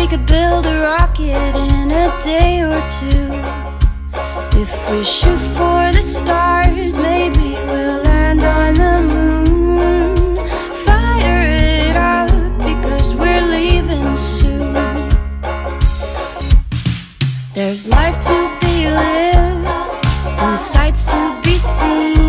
we could build a rocket in a day or two. If we shoot for the stars, maybe we'll land on the moon. Fire it up because we're leaving soon. There's life to be lived and sights to be seen.